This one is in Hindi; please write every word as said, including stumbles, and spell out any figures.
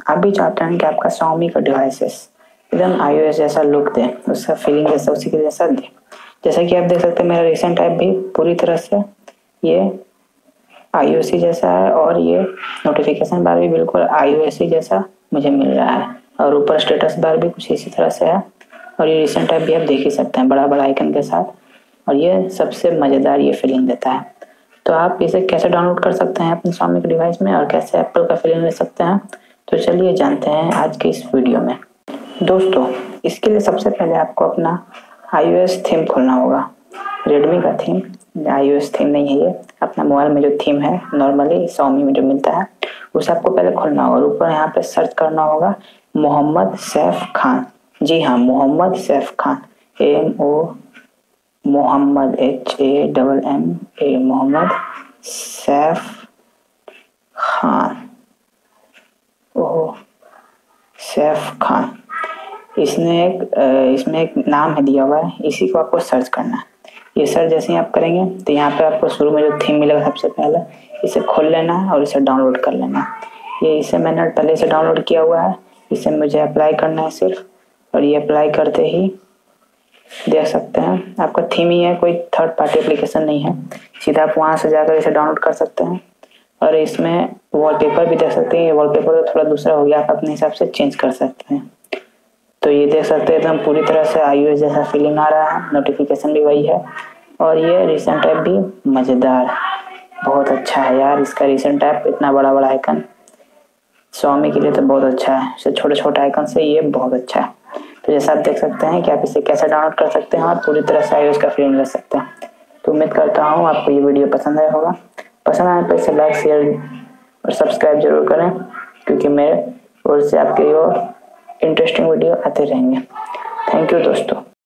आप भी चाहते हैं कि आपका xiaomi का डिवाइसेस एकदम आईओएस जैसा लुक दे, उसका फीलिंग जैसा उसी के जैसा दे। जैसा कि आप देख सकते हैं मेरा रिसेंट ऐप भी पूरी तरह से ये आईओएस जैसा है और ये नोटिफिकेशन बार भी बिल्कुल आईओएस जैसा मुझे मिल रहा है और ऊपर स्टेटस बार भी कुछ इसी तरह से है और ये रिसेंट ऐप भी आप देख ही सकते हैं बड़ा बड़ा आइकन के साथ और ये सबसे मज़ेदार ये फीलिंग देता है। तो आप इसे कैसे डाउनलोड कर सकते हैं अपने xiaomi के डिवाइस में और कैसे एप्पल का फीलिंग ले सकते हैं, तो चलिए जानते हैं आज के इस वीडियो में। दोस्तों इसके लिए सबसे पहले आपको अपना आईओएस थीम खोलना होगा। रेडमी का थीम, आईओएस थीम नहीं है ये, अपना मोबाइल में जो थीम है नॉर्मली xiaomi में जो मिलता है उसे आपको पहले खोलना होगा और ऊपर यहाँ पे सर्च करना होगा मोहम्मद सैफ खान। जी हाँ, Mohammad Saif Khan, M O Mohammad H A double M A Mohammad Saif Khan. ओह सैफ खान, इसने एक इसमें एक नाम है दिया हुआ है, इसी को आपको सर्च करना है। ये सर्च जैसे ही आप करेंगे तो यहाँ पे आपको शुरू में जो थीम मिलेगा सबसे पहले इसे खोल लेना है और इसे डाउनलोड कर लेना है। ये इसे मैंने पहले से डाउनलोड किया हुआ है, इसे मुझे अप्लाई करना है सिर्फ, और ये अप्लाई करते ही देख सकते हैं आपका थीम ही है, कोई थर्ड पार्टी एप्लीकेशन नहीं है। सीधा आप वहाँ से जाकर इसे डाउनलोड कर सकते हैं और इसमें वॉलपेपर भी देख सकते हैं। ये वॉलपेपर तो थोड़ा दूसरा हो गया, आप अपने हिसाब से चेंज कर सकते हैं। तो ये देख सकते हैं एकदम पूरी तरह से आईओएस जैसा फीलिंग आ रहा है, नोटिफिकेशन भी वही है और ये रिसेंट ऐप भी मज़ेदार, बहुत अच्छा है यार। इसका रिसेंट ऐप इतना बड़ा बड़ा आइकन xiaomi के लिए तो बहुत अच्छा है, इससे छोटे छोटे आइकन से ये बहुत अच्छा है। तो जैसा आप देख सकते हैं कि आप इसे कैसे डाउनलोड कर सकते हैं और पूरी तरह से आईओएस का फीलिंग ले सकते हैं। तो उम्मीद करता हूँ आपको ये वीडियो पसंद आया होगा। पसंद आने पर इसे लाइक शेयर और सब्सक्राइब जरूर करें, क्योंकि मेरे ओर से आपके और इंटरेस्टिंग वीडियो आते रहेंगे। थैंक यू दोस्तों।